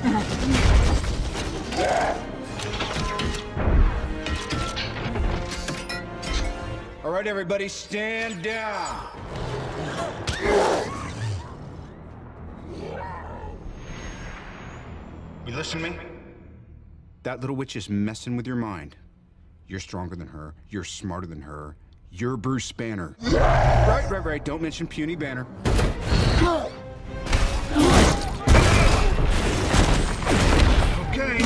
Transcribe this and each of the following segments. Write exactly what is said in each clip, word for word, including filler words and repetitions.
All right, everybody, stand down. You listen to me? That little witch is messing with your mind. You're stronger than her. You're smarter than her. You're Bruce Banner. Right, right, right. Don't mention puny Banner. Okay.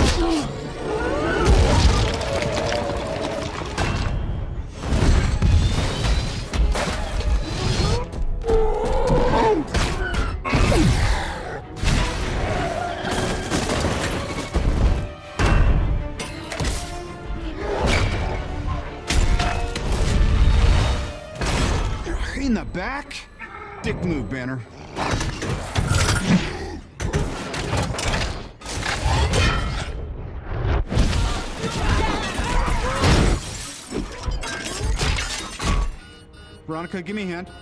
In the back? Dick move, Banner. Veronica, give me a hand.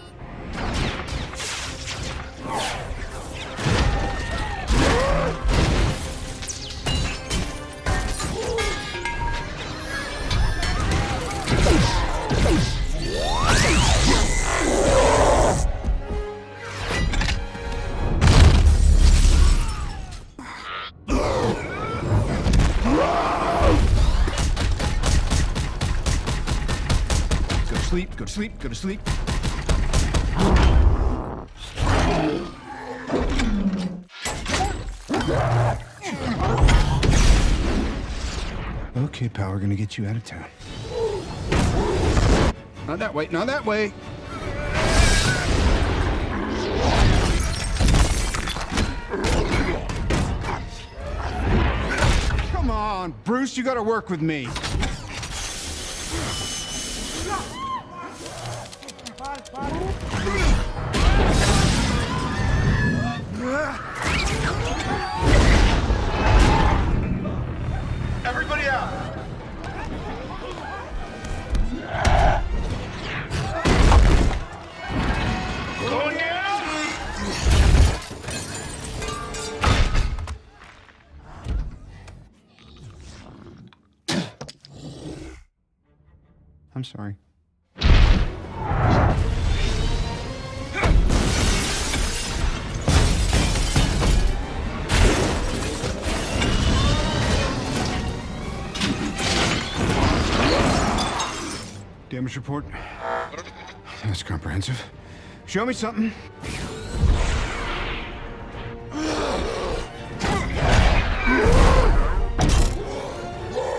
Sleep, go to sleep, go to sleep. Okay, pal, we're gonna get you out of town. Not that way, not that way. Come on, Bruce, you gotta work with me. Everybody out! Going down! I'm sorry. Damage report. That's comprehensive. Show me something.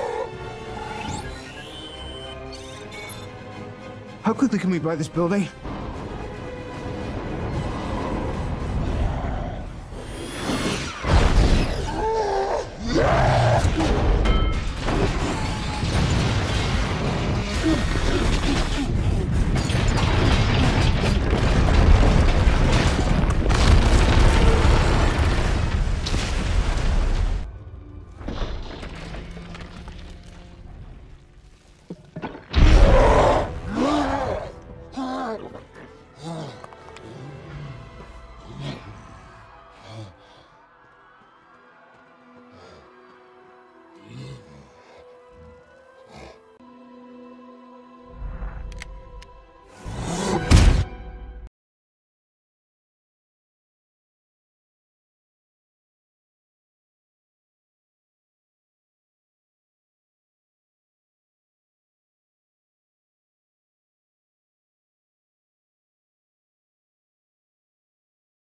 How quickly can we buy this building?